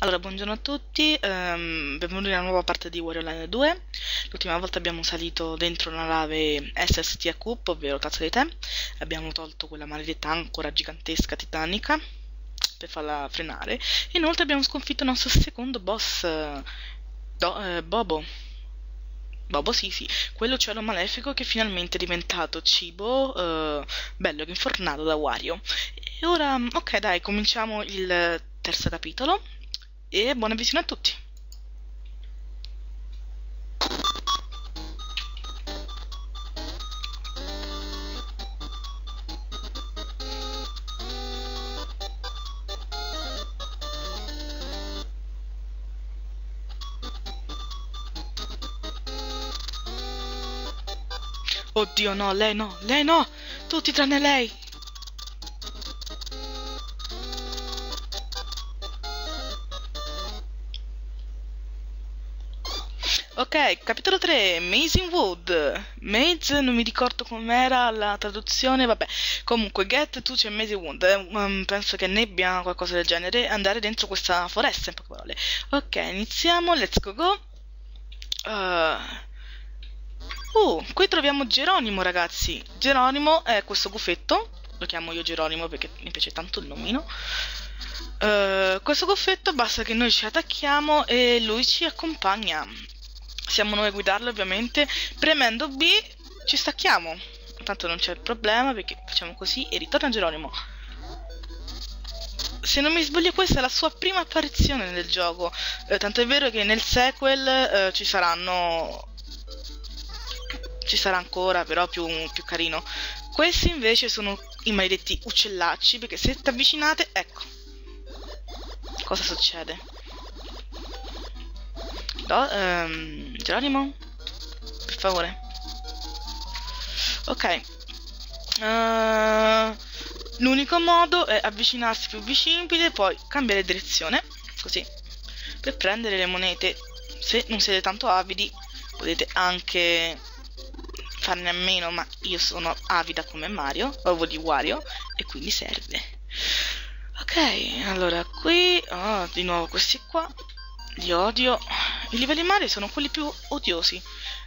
Allora, buongiorno a tutti, benvenuti nella nuova parte di Wario Land 2. L'ultima volta abbiamo salito dentro una nave SST Cup, ovvero Tazza di Tè. Abbiamo tolto quella maledetta ancora gigantesca titanica per farla frenare. E inoltre abbiamo sconfitto il nostro secondo boss, Bobo. Bobo, sì, quell'uccello malefico che finalmente è diventato cibo, bello che infornato da Wario. E ora, ok, dai, cominciamo il terzo capitolo. E buona visione a tutti. Oddio, no, lei no, tutti tranne lei. Ok, capitolo 3, Amazing Wood. Maze, non mi ricordo com'era la traduzione, vabbè. Comunque, get to c'è Amazing Wood. Penso che nebbia, qualcosa del genere. Andare dentro questa foresta, in poche parole. Ok, iniziamo, let's go. Qui troviamo Geronimo, ragazzi. Geronimo è questo goffetto. Lo chiamo io Geronimo perché mi piace tanto il nomino. Questo goffetto basta che noi ci attacchiamo e lui ci accompagna. Siamo noi a guidarlo, ovviamente. Premendo B ci stacchiamo. Tanto non c'è problema perché facciamo così e ritorna Geronimo. Se non mi sbaglio questa è la sua prima apparizione nel gioco. Tanto è vero che nel sequel ci sarà ancora, però più carino. Questi invece sono i maledetti uccellacci, perché se ti avvicinate, ecco cosa succede. Geronimo, per favore. Ok, l'unico modo è avvicinarsi più vicino, poi cambiare direzione, così, per prendere le monete. Se non siete tanto avidi potete anche farne a meno, ma io sono avida come Mario, o di Wario, e quindi serve. Ok, allora qui, di nuovo questi qua, li odio. I livelli Mario sono quelli più odiosi.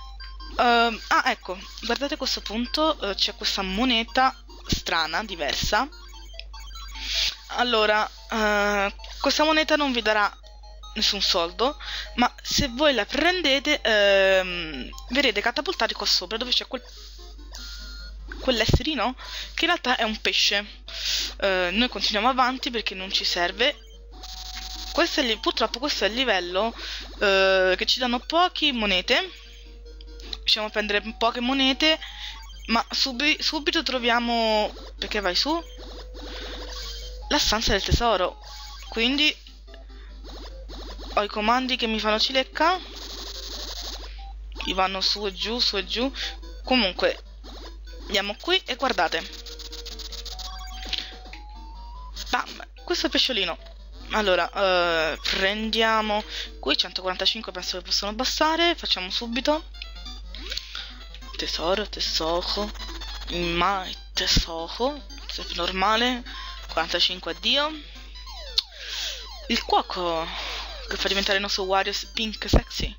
Ecco, guardate a questo punto, c'è questa moneta strana, diversa. Allora, questa moneta non vi darà nessun soldo, ma se voi la prendete verrete catapultati qua sopra dove c'è quell'esserino che in realtà è un pesce. Noi continuiamo avanti perché non ci serve. Purtroppo questo è il livello che ci danno poche monete. Riusciamo a prendere poche monete, ma subito troviamo, perché vai su, la stanza del tesoro. Quindi ho i comandi che mi fanno cilecca, che vanno su e giù, su e giù. Comunque andiamo qui e guardate, bam, questo è il pesciolino. Allora, prendiamo qui 145, penso che possano bastare. Facciamo subito tesoro, mai tesoro, sempre normale. 45, addio. Il cuoco che fa diventare il nostro Wario pink sexy.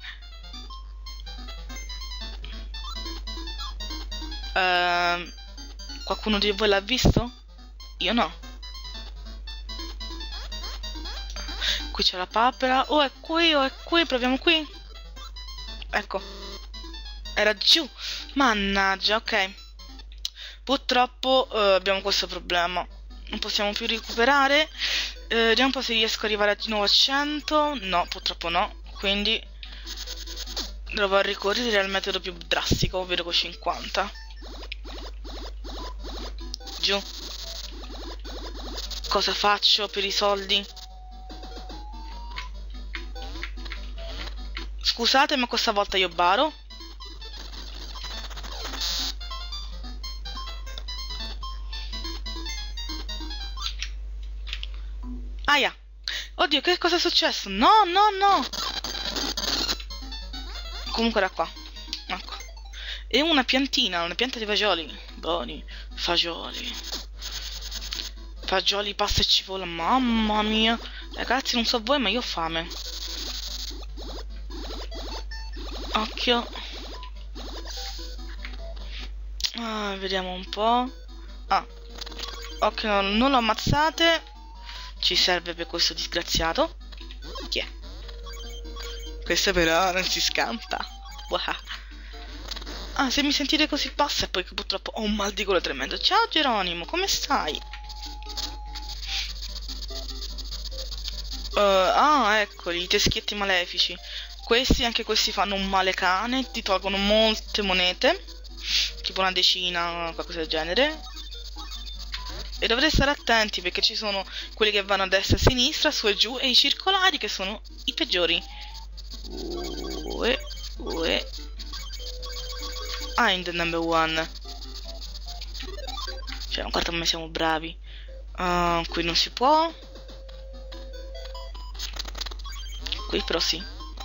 Qualcuno di voi l'ha visto? Io no. Qui c'è la papera. Oh, è qui, proviamo qui. Ecco, era giù. Mannaggia, ok. Purtroppo abbiamo questo problema. Non possiamo più recuperare. Vediamo un po' se riesco ad arrivare di nuovo a 100. No, purtroppo no. Quindi dovrò ricorrere al metodo più drastico, ovvero con 50. Giù. Cosa faccio per i soldi? Scusate, ma questa volta io baro. Aia. Oddio, che cosa è successo? No. Comunque era qua. Ecco. E una piantina, una pianta di fagioli. Buoni. Fagioli, pasta e cipolla. Mamma mia. Ragazzi, non so voi, ma io ho fame. Occhio. Vediamo un po'. Occhio, non lo ammazzate. Ci serve per questo disgraziato. Chi è? Questo però non si scampa. Se mi sentite così passa è perché purtroppo ho un mal di gola tremendo. Ciao Geronimo, come stai? Eccoli, i teschietti malefici. Anche questi fanno un male cane, ti tolgono molte monete, tipo una decina, qualcosa del genere. E dovrete stare attenti perché ci sono quelli che vanno a destra e a sinistra, su e giù, e i circolari che sono i peggiori. I'm the number one. Cioè, guarda come siamo bravi. Qui non si può. Qui però sì.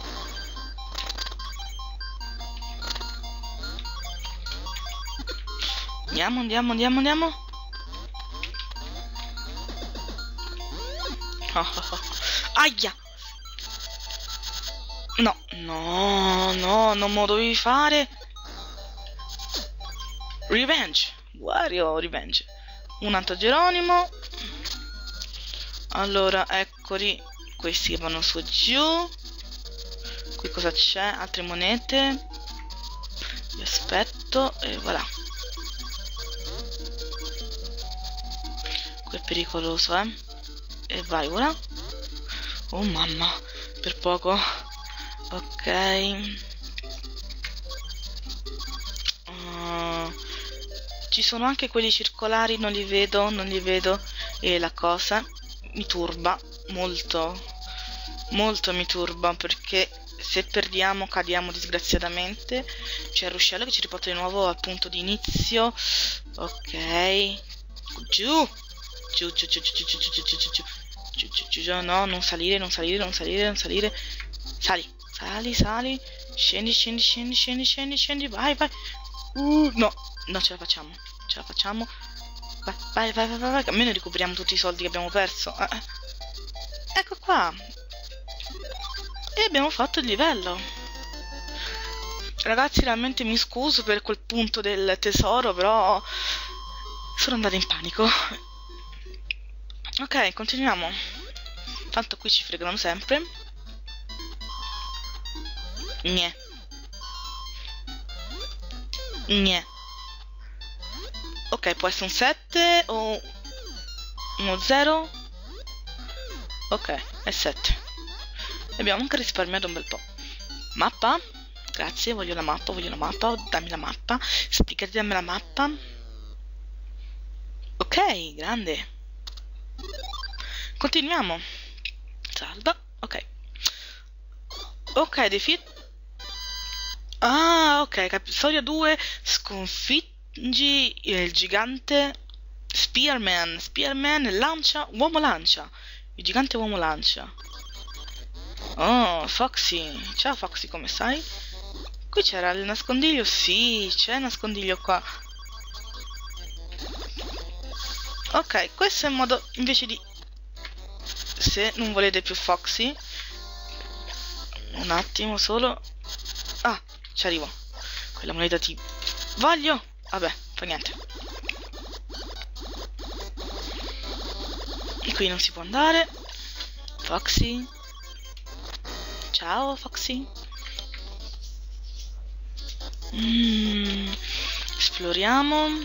Andiamo. Aia! No, non me lo dovevi fare. Revenge. Wario, revenge. Un altro Geronimo. Allora, eccoli. Questi che vanno su e giù. Qui cosa c'è? Altre monete. Vi aspetto e voilà. Qui è pericoloso, E vai ora. Oh mamma, per poco. Ok. Ci sono anche quelli circolari, non li vedo. E la cosa mi turba molto mi turba, perché se perdiamo cadiamo disgraziatamente. C'è il ruscello che ci riporta di nuovo al punto di inizio. Ok, giù. No, non salire. Sali. Scendi. Vai. No, ce la facciamo. Vai. Almeno recuperiamo tutti i soldi che abbiamo perso. Ecco qua. E abbiamo fatto il livello. Ragazzi, realmente mi scuso per quel punto del tesoro, però sono andata in panico. Ok, continuiamo. Tanto qui ci fregano sempre. Niente. Ok, può essere un 7 o uno 0. Ok, è 7. Abbiamo anche risparmiato un bel po'. Mappa? Grazie, voglio la mappa. Dammi la mappa. Sticati, dammi la mappa. Ok, grande. Continuiamo. Salva. Ok, defeat. Ok, storia 2. Sconfiggi il gigante Spearman. Uomo lancia. Il gigante uomo lancia. Oh, Foxy. Ciao Foxy, come stai? Qui c'era il nascondiglio? Sì, c'è il nascondiglio qua. Ok, questo è il modo invece di... Se non volete più Foxy. Un attimo solo. Ci arrivo. Quella moneta ti voglio. Vabbè, fa niente. E qui non si può andare. Foxy. Ciao Foxy. Esploriamo.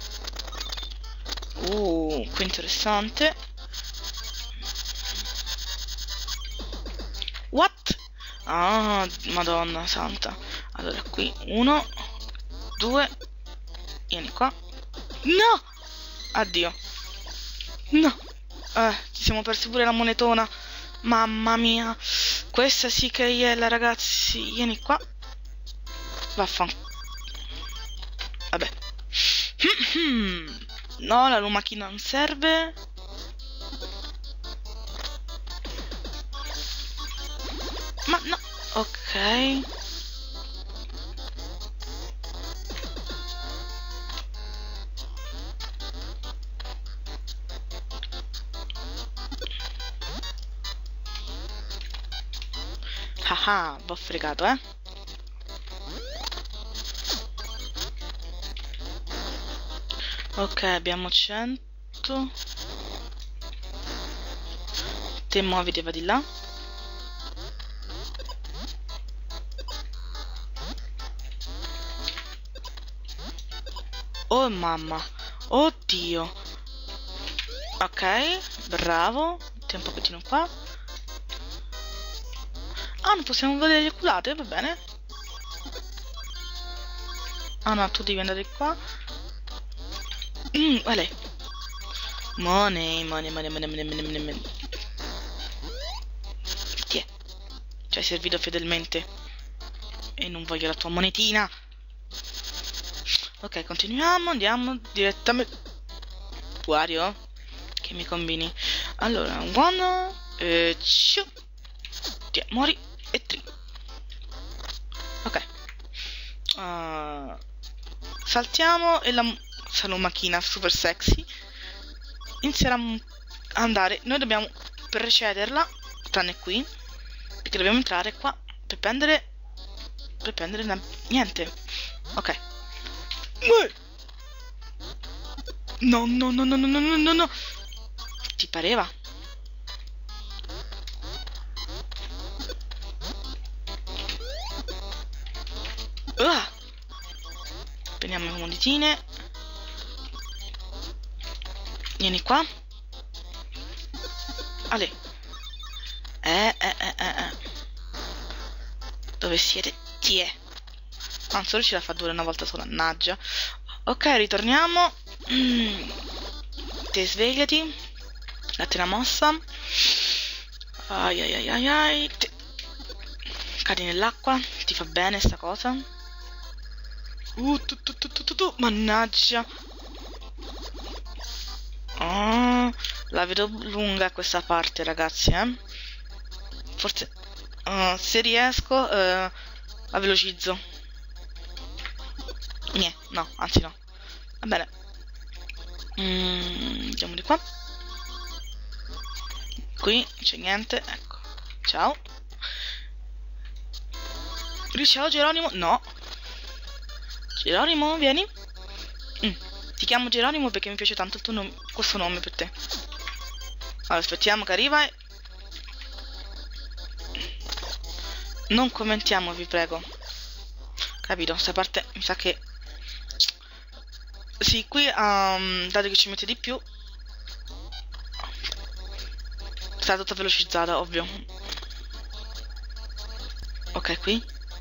Qui interessante. What? Madonna santa. Allora qui 1, 2. Vieni qua. No! Addio. No. Ci siamo persi pure la monetona. Mamma mia. Questa sì che è iella, ragazzi. Vieni qua. Vaffanculo. Vabbè. No, la lumachina non serve. Ma no. Ok. Ah, v'ho fregato, Ok, abbiamo 100. Te muoviti, va di là. Oh mamma. Oddio. Ok, bravo. Metti un pochettino qua. Ah, non possiamo vedere le culate, va bene. Ah no, tu devi andare qua. Vale. Money. Ti è. Ci hai servito fedelmente. E non voglio la tua monetina. Ok, continuiamo, andiamo direttamente. Wario? Che mi combini? Allora, one, ciu. Ti muori e tri. Ok. Saltiamo e la macchina super sexy inizierà a andare. Noi dobbiamo precederla, tranne qui, perché dobbiamo entrare qua per prendere niente. Ok. No. Ti pareva? Prendiamo le monetine. Vieni qua. Ale. Dove siete? Ti è. Non sono riuscita a far dure una volta sola, mannaggia. Ok, ritorniamo. Te svegliati. Date una mossa. Ai. Cadi nell'acqua. Ti fa bene sta cosa. Mannaggia. La vedo lunga questa parte, ragazzi, Forse se riesco la velocizzo. No, anzi no. Va bene. Andiamo di qua. Qui c'è niente, ecco. Ciao. Ciao Geronimo. No. Geronimo, vieni. Ti chiamo Geronimo perché mi piace tanto il tuo nome, questo nome per te. Allora, aspettiamo che arriva e... Non commentiamo, vi prego. Capito? Questa parte mi sa che... Sì, qui, dato che ci mette di più... Sarà tutta velocizzata, ovvio. Ok, qui.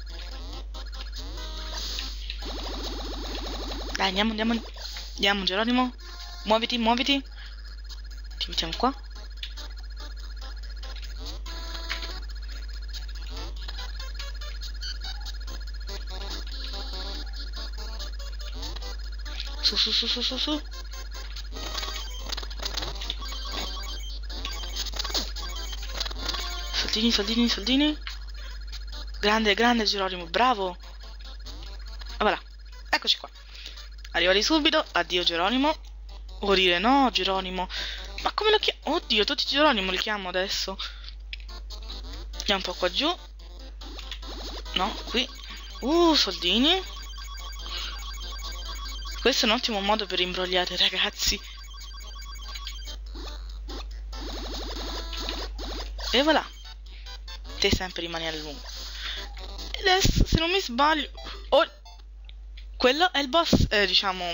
Dai, andiamo, Geronimo. Muoviti. Ti mettiamo qua. Su. Soldini. Grande Geronimo, bravo. Ah, voilà. Eccoci qua. Arriva di subito. Addio Geronimo. Vuol dire no, Geronimo. Ma come lo chiamo? Oddio, tutti Geronimo li chiamo adesso. Andiamo un po' qua giù. No, qui. Soldini. Questo è un ottimo modo per imbrogliare, ragazzi. E voilà. Te sempre rimani a lungo. E adesso, se non mi sbaglio... quello è il boss, diciamo...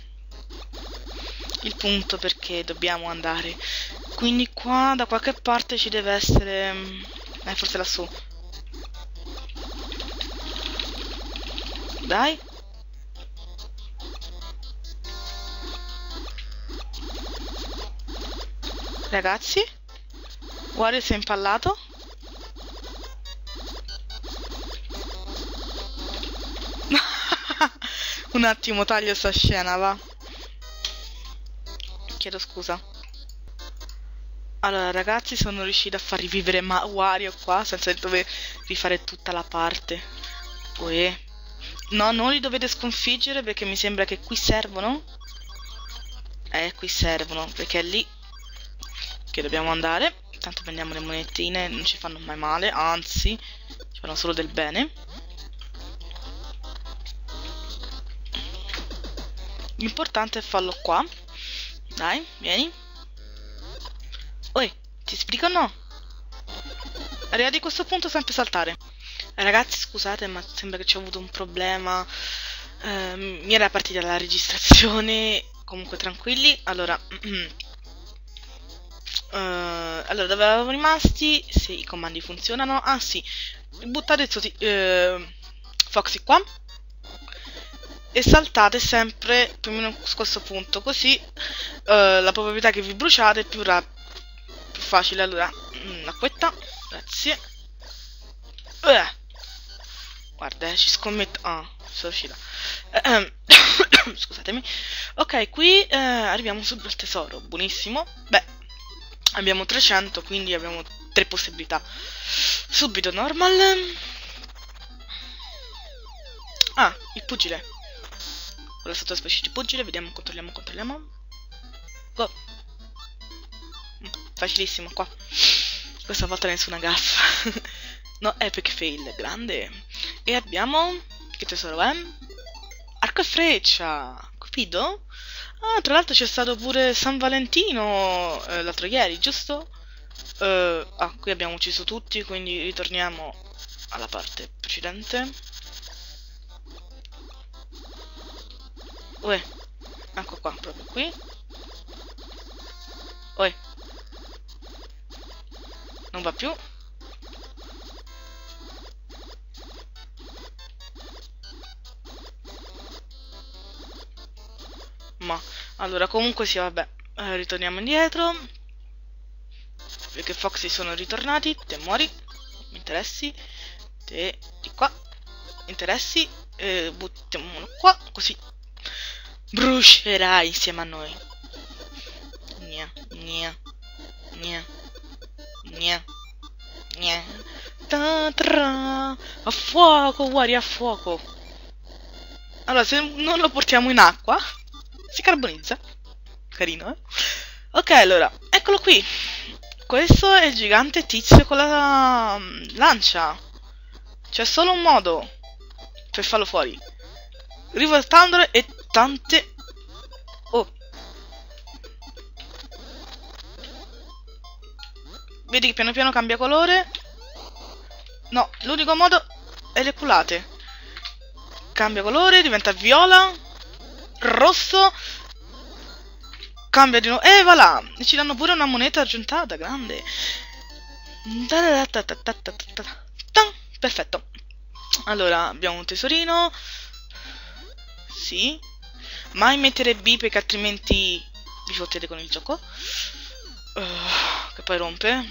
il punto perché dobbiamo andare. Quindi qua, da qualche parte ci deve essere... forse lassù. Dai. Ragazzi, Wario si è impallato. Un attimo, taglio sta scena, va. Chiedo scusa. Allora, ragazzi, sono riuscita a far rivivere Wario qua senza dover rifare tutta la parte. No, non li dovete sconfiggere perché mi sembra che qui servono. Qui servono, perché è lì che dobbiamo andare. Tanto prendiamo le monetine, non ci fanno mai male, anzi, fanno solo del bene. L'importante è farlo qua. Dai, vieni. Oi, ti spiego o no? Arrivati a questo punto sempre saltare. Ragazzi, scusate, ma sembra che c'è avuto un problema. Mi era partita la registrazione. Comunque tranquilli. Allora, allora dove eravamo rimasti? Se i comandi funzionano. Ah sì, buttate Foxy qua e saltate sempre più o meno su questo punto, così la probabilità che vi bruciate è più facile. Allora, l'acquetta, grazie. Guarda, ci scommetto. Ah, sono uscita. Scusatemi. Ok, qui arriviamo subito al tesoro. Buonissimo. Beh, abbiamo 300, quindi abbiamo 3 possibilità. Subito normal. Ah, il pugile. Con la sottospecie di pugile, vediamo, controlliamo. Go. Facilissimo, qua. Questa volta nessuna gaffa. No, epic fail, grande. E abbiamo... che tesoro è? Arco e freccia. Capito? Ah, tra l'altro c'è stato pure San Valentino l'altro ieri, giusto? Qui abbiamo ucciso tutti, quindi ritorniamo alla parte precedente. Uè, ecco qua, proprio qui. Uè. Non va più. Ma, allora, comunque sì, vabbè. Ritorniamo indietro. Perché Foxy sono ritornati. Te muori. Mi interessi. Te di qua. Interessi. Buttiamolo qua. Così brucerai insieme a noi. Nia, nia, nia, nia, nia. A fuoco, guardi, a fuoco. Allora, se non lo portiamo in acqua, si carbonizza. Carino, eh? Ok, allora, eccolo qui. Questo è il gigante tizio con la lancia. C'è solo un modo per farlo fuori. Rivoltandolo e tante... Oh. Vedi che piano piano cambia colore. No, l'unico modo è le culate. Cambia colore, diventa viola, rosso, cambia di nuovo. E voilà! E ci danno pure una moneta argentata, grande. Perfetto. Allora, abbiamo un tesorino. Sì. Mai mettere B perché altrimenti vi fottete con il gioco. Che poi rompe.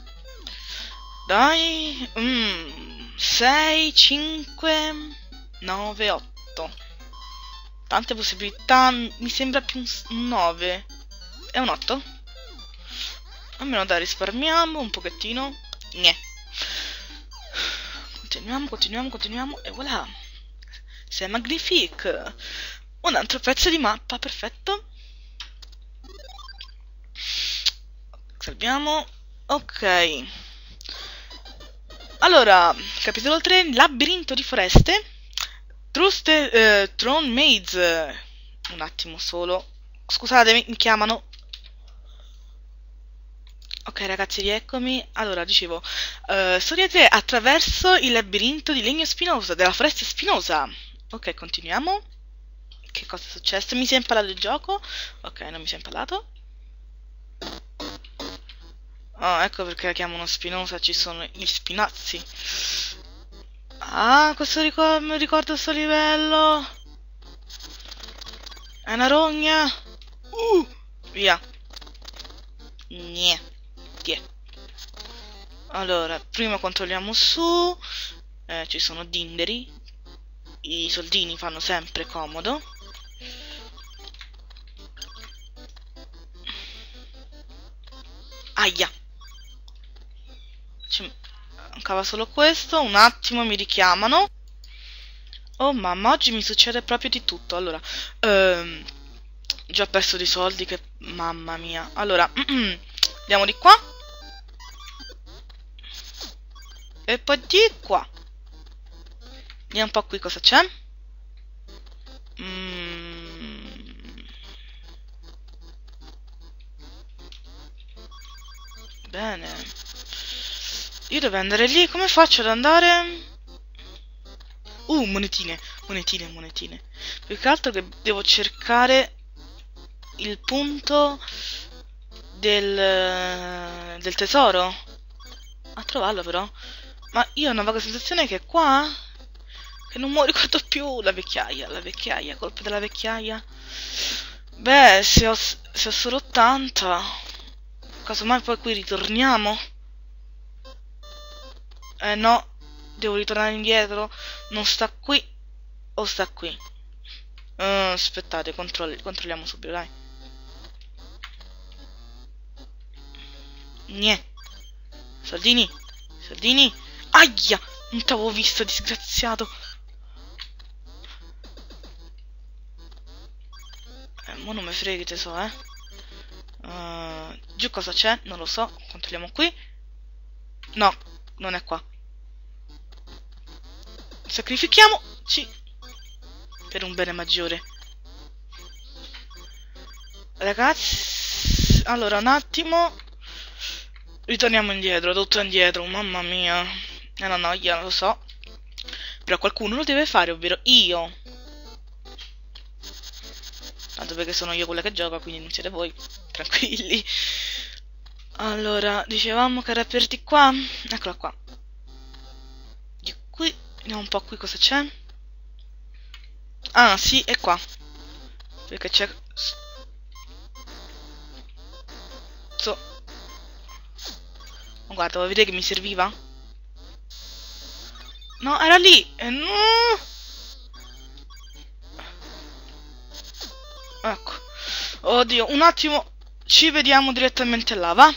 Dai. 6, 5, 9, 8. Tante possibilità. Mi sembra più un 9. È un 8? Almeno dai, risparmiamo un pochettino. Niente. Continuiamo. E voilà. C'est magnifique. Un altro pezzo di mappa, perfetto. Salviamo. Ok. Allora, capitolo 3, labirinto di foreste. Throne Maze. Un attimo solo. Scusatemi, mi chiamano. Ok ragazzi, rieccomi. Allora, dicevo, storia 3, attraverso il labirinto di legno spinoso, della foresta spinosa. Ok, continuiamo. Che cosa è successo? Mi si è impalato il gioco? Ok, non mi si è impalato. Oh, ecco perché la chiamano spinosa, ci sono gli spinazzi. Ah, questo mi ricordo sto livello. È una rogna. Via. Niente. Allora, prima controlliamo su. Ci sono dinderi. I soldini fanno sempre comodo. Aia. Ci mancava solo questo. Un attimo, mi richiamano. Oh mamma, oggi mi succede proprio di tutto. Allora, già ho perso dei soldi che... Mamma mia. Allora, andiamo di qua. E poi di qua. Vediamo un po' qui cosa c'è. Bene. Io devo andare lì. Come faccio ad andare? Monetine. Monetine. Più che altro che devo cercare il punto del tesoro. A trovarlo però. Ma io ho una vaga sensazione che è qua. Che non me lo ricordo più. La vecchiaia, colpa della vecchiaia. Beh, se ho solo 80. Casomai poi qui ritorniamo. No. Devo ritornare indietro. Non sta qui. O sta qui. Aspettate, controlliamo subito, dai. Niente. Soldini. Aia! Non t'avevo visto, disgraziato. Mo non mi freghi, tesoro, giù cosa c'è? Non lo so. Controlliamo qui. No, non è qua. Sacrifichiamoci per un bene maggiore. Ragazzi, allora un attimo. Ritorniamo indietro, tutto indietro, mamma mia. È una noia, lo so. Però qualcuno lo deve fare, ovvero io. Tanto perché sono io quella che gioca, quindi non siete voi. Tranquilli. Allora, dicevamo che era per di qua. Eccola qua. Di qui. Vediamo un po' qui cosa c'è. Ah, sì, è qua. Perché c'è... Oh, guarda, vuoi vedere che mi serviva? No, era lì. No. Ecco. Oddio, un attimo. Ci vediamo direttamente là, va?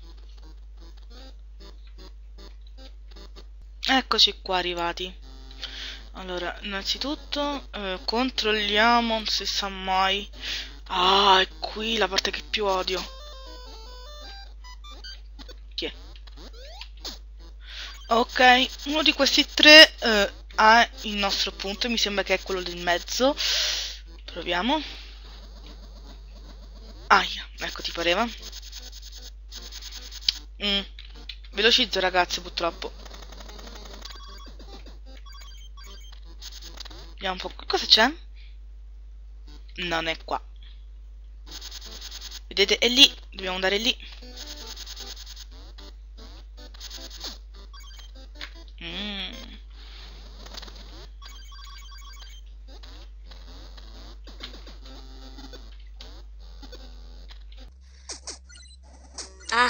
Eccoci qua arrivati. Allora, innanzitutto controlliamo, non si sa mai. Ah, è qui la parte che più odio. Chi è? Ok, uno di questi tre ha il nostro punto, mi sembra che è quello del mezzo. Proviamo. Aia, ecco, ti pareva? Velocizzo, ragazzi, purtroppo. Vediamo un po' qui cosa c'è. Non è qua. Vedete, è lì. Dobbiamo andare lì. Ah.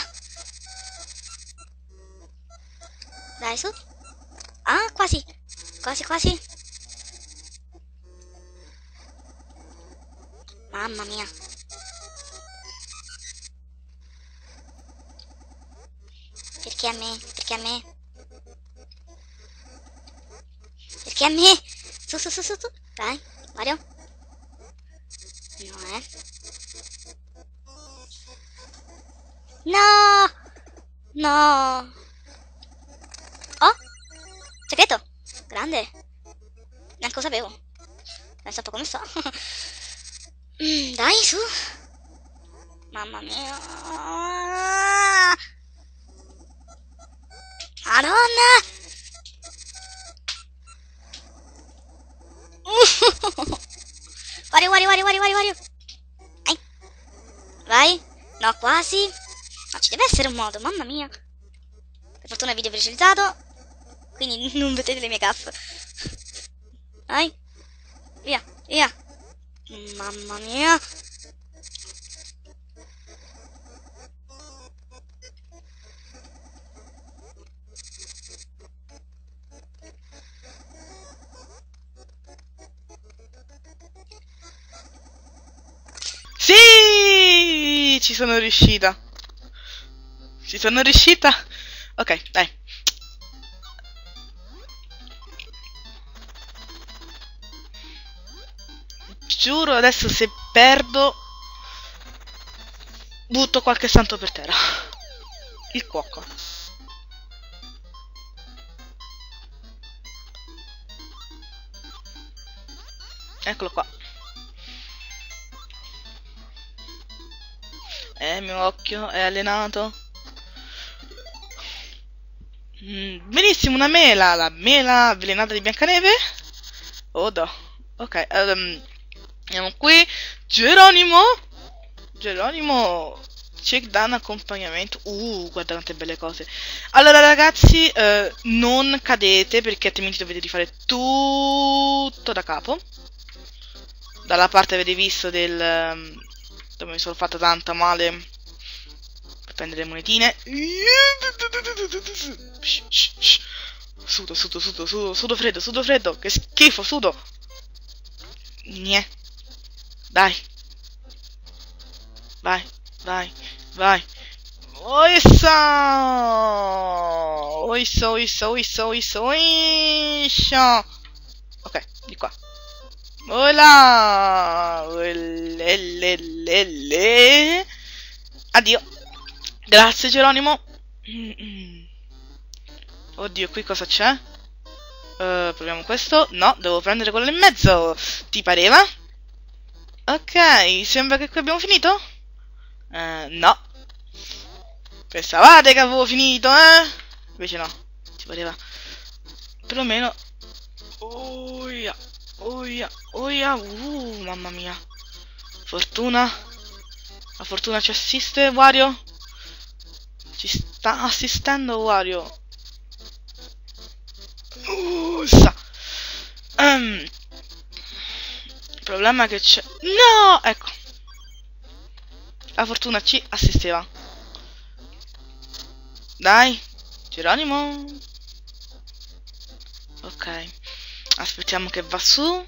Dai, su. Ah, quasi. Quasi. Mamma mia. Perché a me? Perché a me? Perché a me? Su. Dai, Mario. No, No! No! Oh! Segreto! Grande! Neanche lo sapevo. Pensa un po' come sto. Dai, su! Mamma mia! Madonna! Wario! Vai! No, quasi! No, ci deve essere un modo, mamma mia! Per fortuna il video è visualizzato, quindi non vedete le mie gaffe. Vai! Via! Mamma mia! Sì! Ci sono riuscita. Ok, dai. Giuro, adesso se perdo butto qualche santo per terra. Il cuoco. Eccolo qua. Il mio occhio è allenato. Benissimo, una mela. La mela avvelenata di Biancaneve. Oh no. Ok, andiamo qui. Geronimo. Geronimo. Check down accompagnamento. Guarda quante belle cose. Allora ragazzi, non cadete perché altrimenti dovete rifare tutto da capo. Dalla parte avete visto del... dove mi sono fatta tanta male per prendere le monetine. Sudo freddo, che schifo, sudo. Niente. Dai. Vai. Oissa. Ok, di qua. Hola! Addio. Grazie Geronimo. Oddio, qui cosa c'è? Proviamo questo. No, devo prendere quello in mezzo. Ti pareva? Ok, sembra che qui abbiamo finito? No. Pensavate che avevo finito, eh? Invece no. Ti pareva? Perlomeno... Oia, mamma mia. Fortuna. La fortuna ci assiste, Wario. Ci sta assistendo, Wario. Il problema è che c'è... No! Ecco. La fortuna ci assisteva. Dai. Geronimo. Ok. Aspettiamo che va su.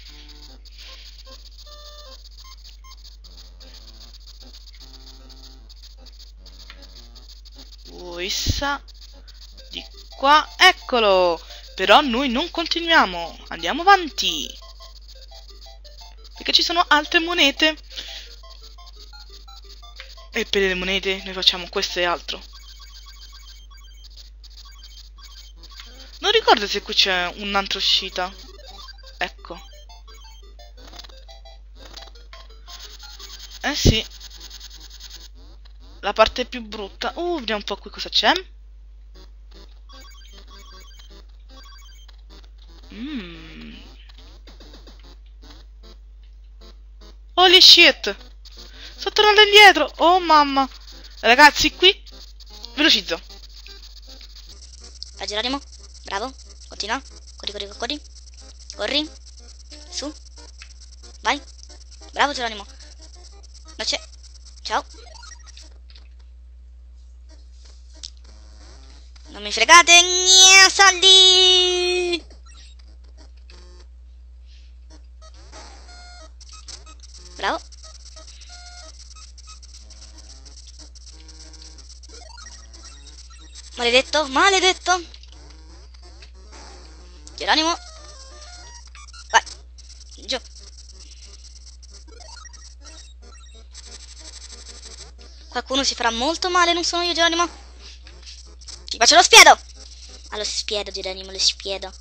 Oissa. Di qua. Eccolo. Però noi non continuiamo. Andiamo avanti. Perché ci sono altre monete. E per le monete noi facciamo questo e altro. Non ricordo se qui c'è un'altra uscita. Ecco. Eh sì. La parte più brutta. Vediamo un po' qui cosa c'è. Holy shit. Sto tornando indietro. Oh mamma. Ragazzi, qui velocizzo. Vai Geronimo. Bravo. Continua. Corri. Su. Vai. Bravo Geronimo. Non c'è. Ciao. Non mi fregate. Saldi. Bravo. Maledetto. Geronimo. Vai. Giù. Qualcuno si farà molto male, non sono io Geronimo. Ti faccio lo spiedo. Lo spiedo Geronimo, lo spiedo.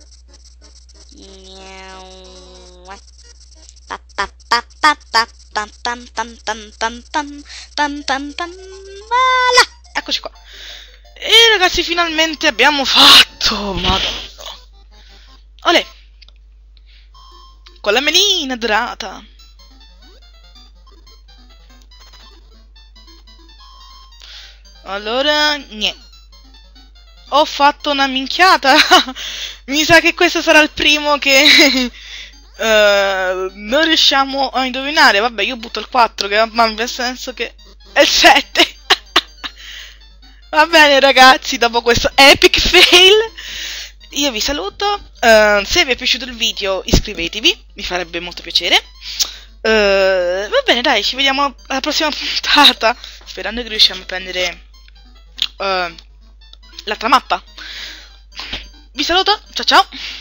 Eccoci qua. E ragazzi, finalmente abbiamo fatto. Madonna. Olè. Con la melina dorata. Allora, niente. Ho fatto una minchiata. Mi sa che questo sarà il primo che non riusciamo a indovinare. Vabbè, io butto il 4, che nel senso che è il 7. Va bene ragazzi, dopo questo epic fail io vi saluto. Se vi è piaciuto il video iscrivetevi, mi farebbe molto piacere. Va bene dai, ci vediamo alla prossima puntata, sperando che riusciamo a prendere l'altra mappa. Vi saluto, ciao ciao.